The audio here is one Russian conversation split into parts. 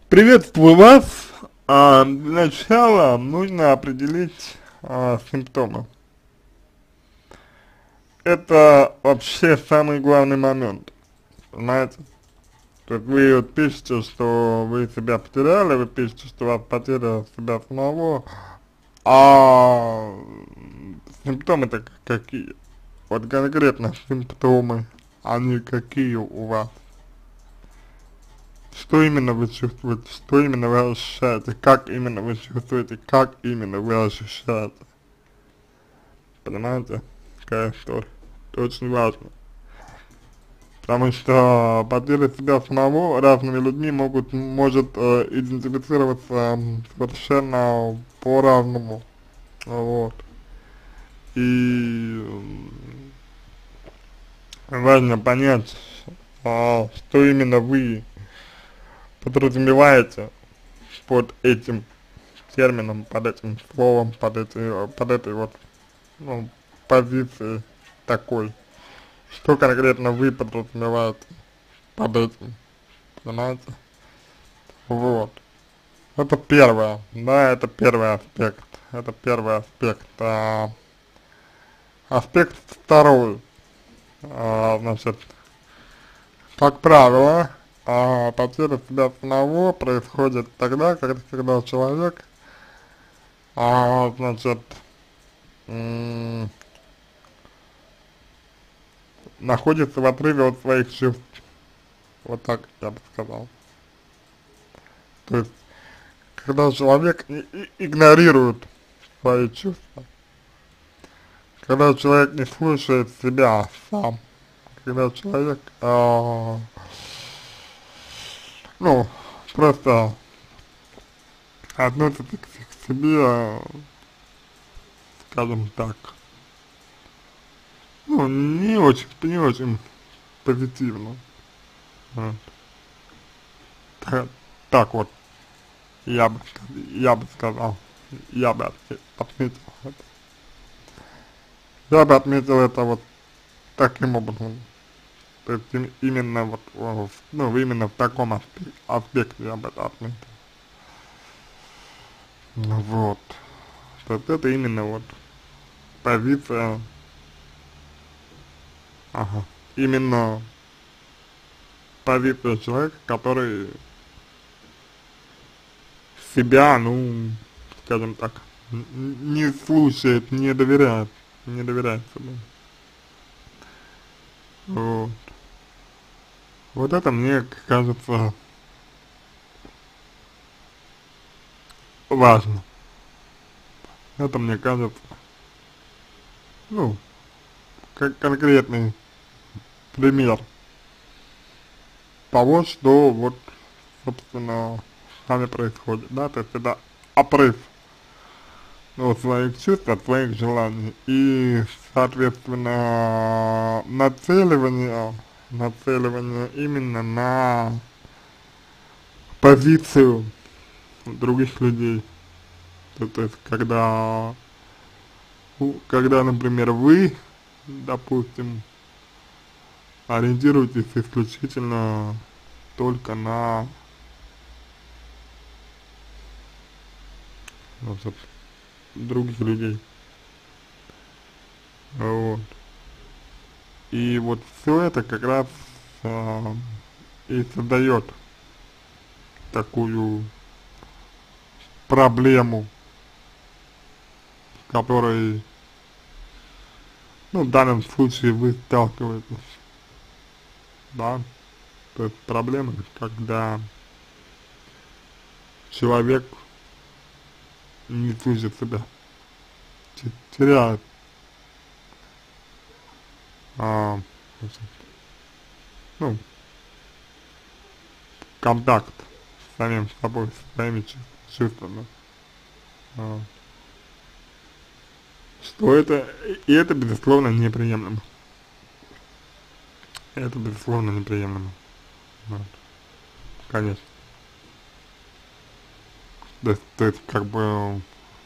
Приветствую вас. Для начала нужно определить симптомы. Это вообще самый главный момент, понимаете? То есть вы вот пишете, что вы себя потеряли, вы пишете, что у вас потеря себя самого, а симптомы-то какие? Вот конкретно симптомы, они какие у вас? Что именно вы чувствуете, что именно вы ощущаете, как именно вы чувствуете, как именно вы ощущаете. Понимаете, какая история? Это очень важно. Потому что потеря себя самого разными людьми может идентифицироваться совершенно по-разному. Вот. И важно понять, что именно вы подразумеваете под этим термином, под этим словом, под этой вот, ну, позицией такой. Что конкретно вы подразумеваете под этим, понимаете? Вот. Это первое, да, это первый аспект. Это первый аспект. Аспект второй. Значит, как правило, потеря себя самого происходит тогда, когда человек, значит, находится в отрыве от своих чувств. Вот так я бы сказал. То есть, когда человек игнорирует свои чувства, когда человек не слушает себя сам, когда человек, ну, просто относится к себе, скажем так, ну, не очень позитивно. Вот. Так вот, я бы сказал, я бы отметил это. Я бы отметил это вот таким образом. То есть именно вот, ну, именно в таком аспекте я бы это отметил. Ну вот. То есть это именно вот позиция, именно позиция человека, который себя, ну, скажем так, не слушает, не доверяет себе. Вот. Вот это мне кажется важно. Это мне кажется, ну, как конкретный пример того, что вот, собственно, с нами происходит, да, то есть это отрыв от своих чувств, от своих желаний и, соответственно, нацеливание именно на позицию других людей. То есть, когда, например, вы, допустим, ориентируетесь исключительно только на, вот, других людей. Вот. И вот все это как раз и создает такую проблему, с которой, ну, в данном случае вы сталкиваетесь, да. То есть проблема, когда человек не слышит себя, теряет значит, ну, контакт с самим собой, с своими чувствами. Вот. Что это, и это безусловно неприемлемо. Это безусловно неприемлемо. Вот. Конечно. То есть как бы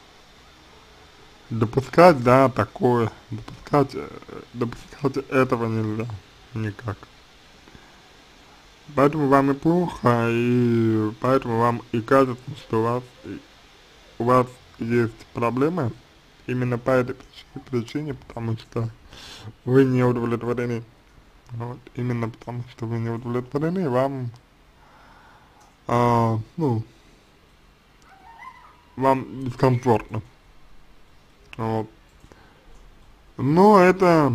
допускать, да, такое, допускать этого нельзя никак. Поэтому вам и плохо, и поэтому вам и кажется, что у вас есть проблемы именно по этой причине, потому что вы не удовлетворены. Вот, именно потому что вы не удовлетворены, вам, ну, вам дискомфортно. Вот. Но это,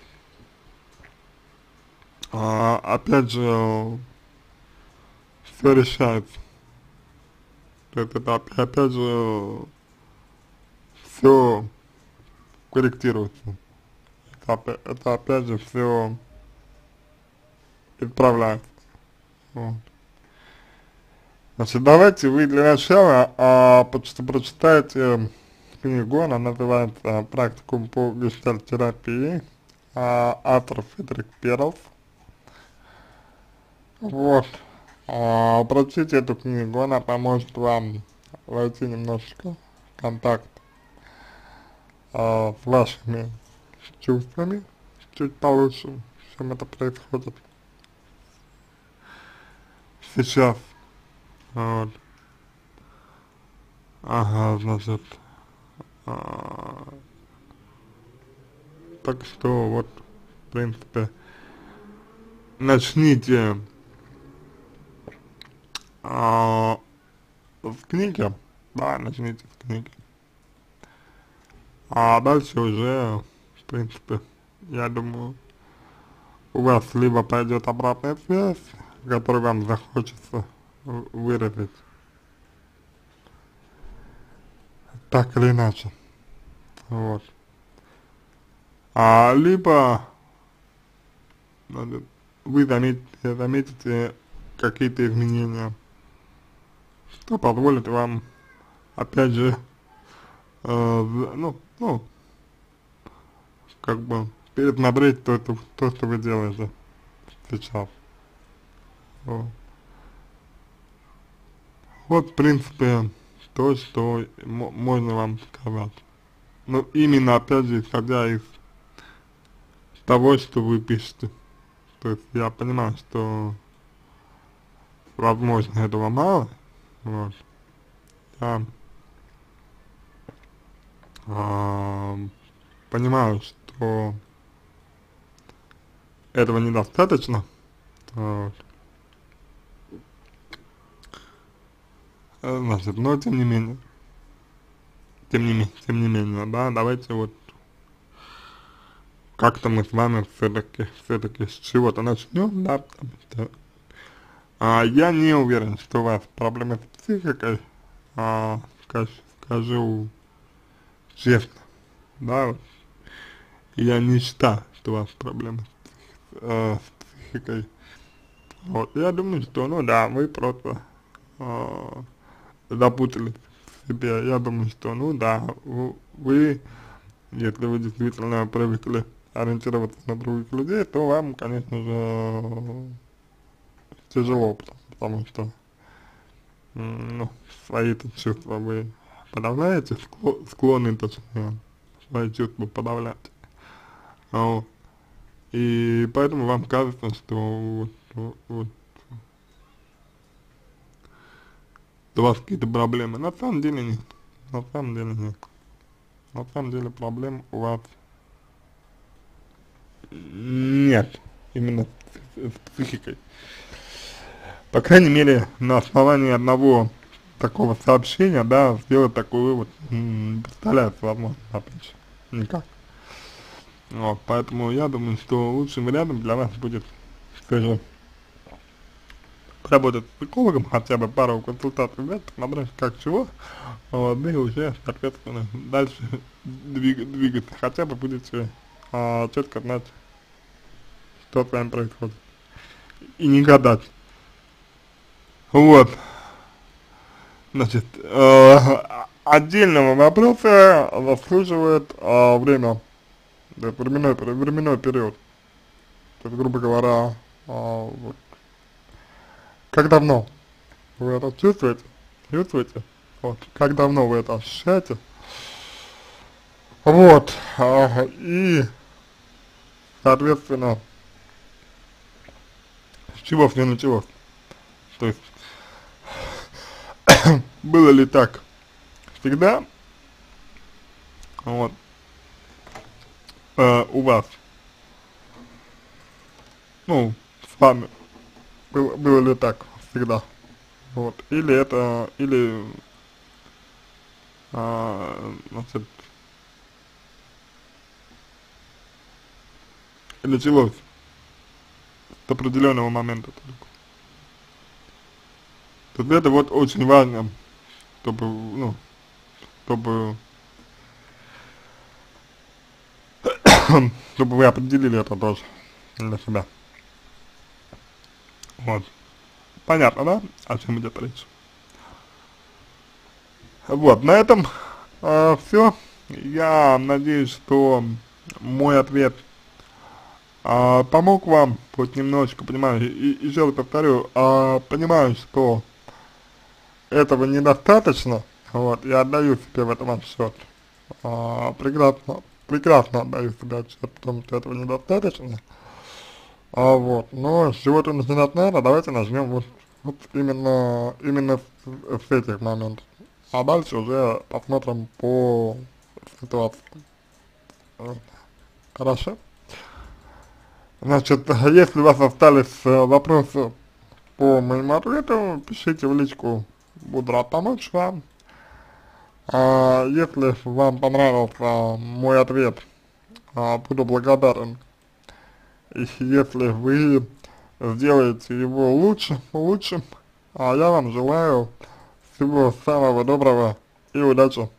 опять же, все решается. То есть это опять же все корректируется. Это опять же все исправляется. Вот. Значит, давайте вы для начала прочитайте книгу, она называется «Практикум по гештальт-терапии», автор Фредерик Перлс. Вот. Прочтите эту книгу, она поможет вам войти немножечко в контакт с вашими чувствами чуть получше, чем это происходит сейчас. Вот. Ага, значит, а, так что вот, в принципе, начните с книги, да, начните с книги, а дальше уже, в принципе, я думаю, у вас либо пойдет обратная связь, которую вам захочется выразить, так или иначе, вот, либо вы заметите какие-то изменения, что позволит вам, опять же, ну, как бы, пересмотреть то, что вы делаете сейчас. Вот. Вот, в принципе, то, что можно вам сказать. Но именно, опять же, исходя из того, что вы пишете. То есть я понимаю, что, возможно, этого мало. Вот. Я понимаю, что этого недостаточно. Вот. Значит, но тем не менее, тем не менее, да, давайте вот как-то мы с вами все-таки с чего-то начнем, да, потому что я не уверен, что у вас проблемы с психикой, скажу честно, да, вот, я не считаю, что у вас проблемы с психикой, вот, я думаю, что, ну да, вы просто запутались в себе, я думаю, что, ну да, вы, если вы действительно привыкли ориентироваться на других людей, то вам, конечно же, тяжело, потому что, ну, свои-то чувства вы подавляете, склонны, точнее, свои чувства подавлять. Вот. И поэтому вам кажется, что вот у вас какие-то проблемы. На самом деле нет. На самом деле нет. На самом деле проблем у вас нет. Именно с психикой. По крайней мере, на основании одного такого сообщения, да, сделать такой вывод, не представляется возможно, опять же, никак. Вот, поэтому я думаю, что лучшим вариантом для вас будет все же работать с психологом, хотя бы пару консультаций взять, посмотреть как чего, вот, и уже, соответственно, дальше двигаться, хотя бы будете четко знать, что с вами происходит, и не гадать. Вот, значит, отдельного вопроса заслуживает время, да, временной период, то есть, грубо говоря, вот, как давно вы это чувствуете, вот, как давно вы это ощущаете, вот, и, соответственно, с чего все началось. То есть, было ли так всегда, вот, у вас, ну, с вами, было ли так всегда, вот, или это, или, значит, началось с определенного момента только. То есть это вот очень важно, чтобы, ну, чтобы, чтобы вы определили это тоже для себя. Вот. Понятно, да, о чем идет речь? Вот, на этом все. Я надеюсь, что мой ответ помог вам хоть немножечко, понимаю, и еще раз повторю, понимаю, что этого недостаточно, вот, я отдаю себе в этом отчет, прекрасно отдаю себе отчет в том, что этого недостаточно, вот, но с чего-то начинать надо, давайте начнем вот именно с этих моментов, а дальше уже посмотрим по ситуации. Вот. Хорошо? Значит, если у вас остались вопросы по моему ответу, пишите в личку, буду рад помочь вам. Если вам понравился мой ответ, буду благодарен, если вы сделаете его лучшим, я вам желаю всего самого доброго и удачи.